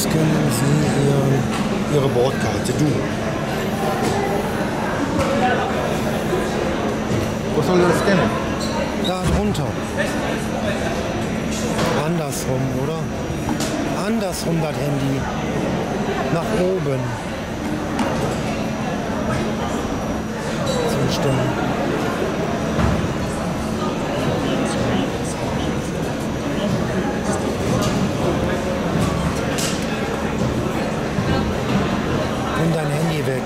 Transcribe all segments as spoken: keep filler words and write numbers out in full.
scannen Sie ihr, Ihre Bordkarte. Du. Wo soll das scannen? Da drunter. Andersrum, oder? Andersrum das Handy. Nach oben. Zustimmen. Nimm dein Handy weg.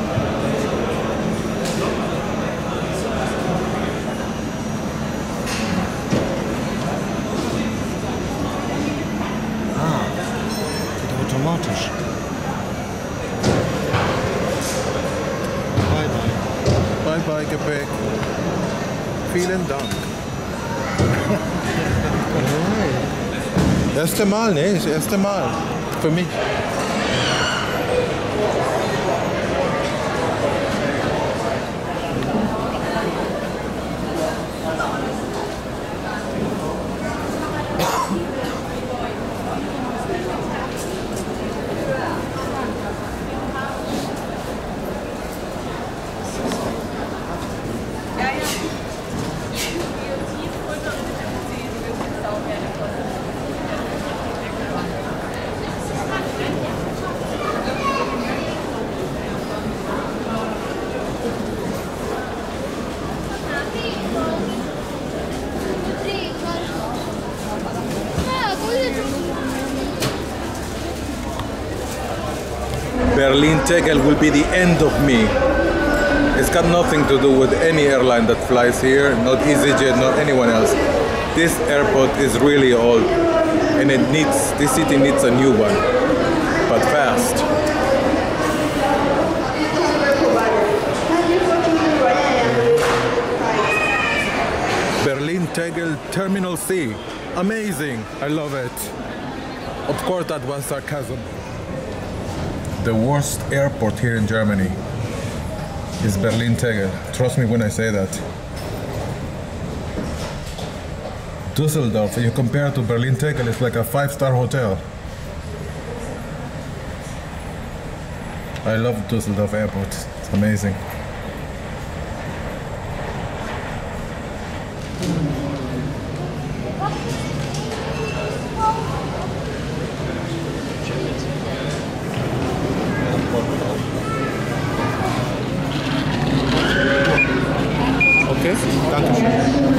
Ah, geht automatisch. Bye bye. Bye bye Gepäck. Vielen Dank. Erste Mal, ne? Das erste Mal. Für mich. Berlin Tegel will be the end of me. It's got nothing to do with any airline that flies here, not easyJet, not anyone else. This airport is really old and it needs, this city needs a new one, but fast. Berlin Tegel Terminal C. Amazing. I love it. Of course that was sarcasm. The worst airport here in Germany is Berlin Tegel. Trust me when I say that. Dusseldorf, you compare to Berlin Tegel, it's like a five-star hotel. I love Dusseldorf Airport. It's amazing. Okay, danke schön.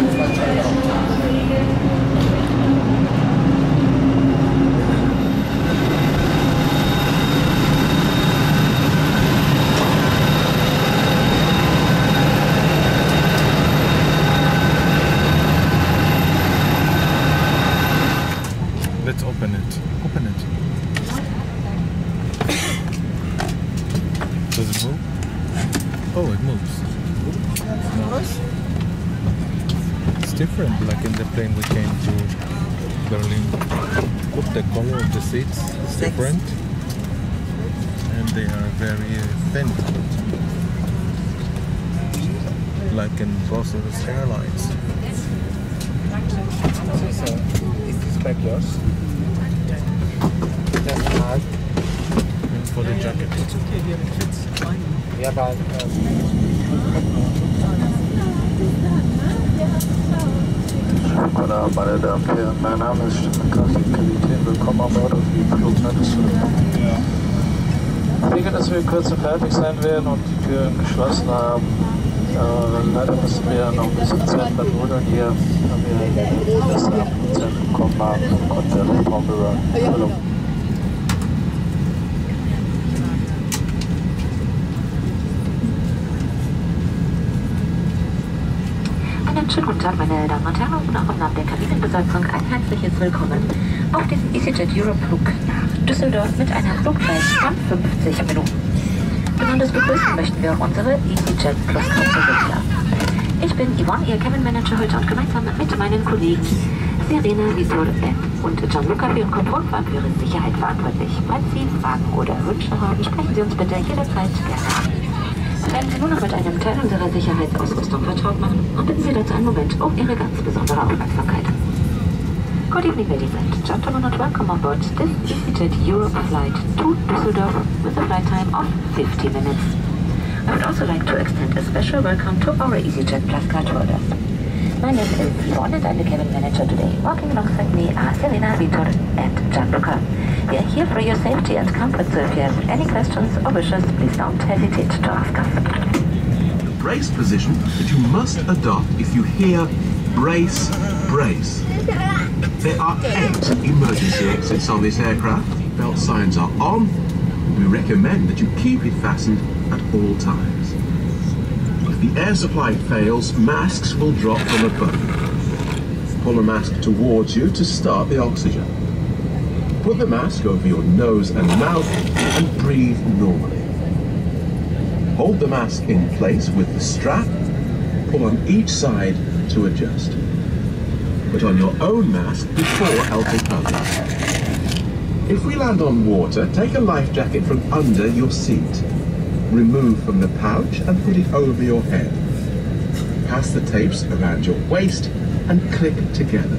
Let's open it. Open it. Does it move? Oh, it moves. Nice. It's different, like in the plane we came to Berlin. Look, the color of the seats is different. And they are very thin. Like in Brussels Airlines. Is this bag yours? That's hard. And for the jacket. It's okay, here it fits fine. Yeah, but Oder meine Damen und Herren, mein Name ist Stefan Kapitän. Willkommen an Bord auf dem Flug nach Düsseldorf. Ich denke, dass wir kurz fertig sein werden und die Türen geschlossen haben. Äh, leider müssen wir noch ein bisschen Zeit vernudeln hier, da wir das Abflugzeit bekommen haben aufgrund der Luftraumbehörden. Einen schönen guten Tag, meine Damen und Herren, und auch im Namen der Kabinenbesatzung ein herzliches Willkommen auf diesem easyJet Europe Flug nach Düsseldorf mit einer Flugzeit von fünfzig Minuten. Besonders begrüßen möchten wir auch unsere easyJet Plus Klasse. Ich bin Yvonne, Ihr Cabin Manager heute, und gemeinsam mit meinen Kollegen Serena, Visor und Gianluca für Ihren Kontrollfahrt für Ihre Sicherheit verantwortlich. Falls Sie Fragen oder Wünsche haben, sprechen Sie uns bitte jederzeit gerne an. Werden Sie nun noch mit einem Teil unserer Sicherheitsausrüstung vertraut machen und bitten Sie dazu einen Moment um Ihre ganz besondere Aufmerksamkeit. Good evening, ladies and gentlemen, and welcome on board this easyJet Europe flight to Dusseldorf with a flight time of fifty minutes. I would also like to extend a special welcome to our easyJet Plus card holders. My name is Yvonne and I'm the cabin manager today. Walking alongside me are Selena, Vitor and Gianluca. We are here for your safety and comfort, so if you have any questions or wishes, please don't hesitate to ask us. Brace position that you must adopt if you hear brace, brace. There are eight emergency exits on this aircraft. Belt signs are on. We recommend that you keep it fastened at all times. If the air supply fails, masks will drop from above. Pull a mask towards you to start the oxygen. Put the mask over your nose and mouth and breathe normally. Hold the mask in place with the strap. Pull on each side to adjust. Put on your own mask before helping others. If we land on water, take a life jacket from under your seat. Remove from the pouch and put it over your head. Pass the tapes around your waist and click together.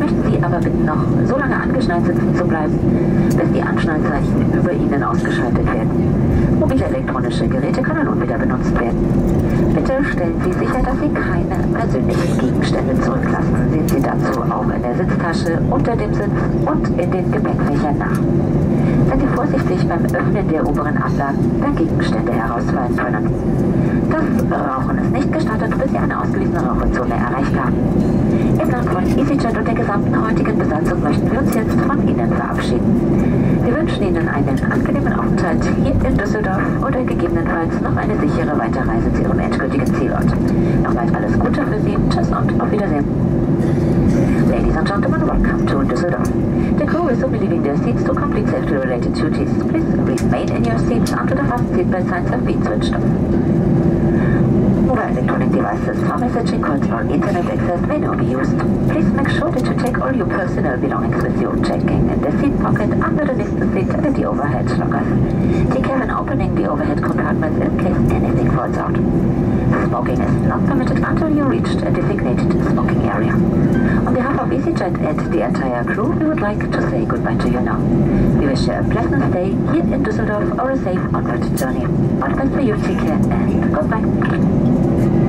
möchten Sie aber bitten, noch so lange angeschnallt sitzen zu bleiben, bis die Anschnallzeichen über Ihnen ausgeschaltet werden. Mobile elektronische Geräte können nun wieder benutzt werden. Bitte stellen Sie sicher, dass Sie keine persönlichen Gegenstände zurücklassen. Sehen Sie dazu auch in der Sitztasche, unter dem Sitz und in den Gepäckfächern nach. Seien Sie vorsichtig beim Öffnen der oberen Ablagen, da Gegenstände herausfallen können. Das Rauchen ist nicht gestattet, bis Sie eine ausgewiesene Raucherzone erreicht haben. Im Namen von easyJet und der gesamten heutigen Besatzung möchten wir uns jetzt von Ihnen verabschieden. Wir wünschen Ihnen einen angenehmen Aufenthalt hier in Düsseldorf oder gegebenenfalls noch eine sichere Weiterreise zu Ihrem endgültigen Zielort. Nochmals alles Gute für Sie, tschüss und auf Wiedersehen. Ladies and gentlemen, welcome to Dusseldorf. The crew is soon leaving their seats to complete safety-related duties. Please remain in your seats until the fast seatbelt signs have been switched off. Mobile electronic devices for messaging calls or internet access may now be used. Please make sure that you take all your personal belongings with you, checking in the seat pocket, underneath the seat and in the overhead lockers. Take care when opening the overhead compartments in case anything falls out. Smoking is not permitted until you reach a designated smoking area. On behalf of easyJet and the entire crew, we would like to say goodbye to you now. We wish you a pleasant stay here in Düsseldorf or a safe onward journey. All the best for you, take care and goodbye.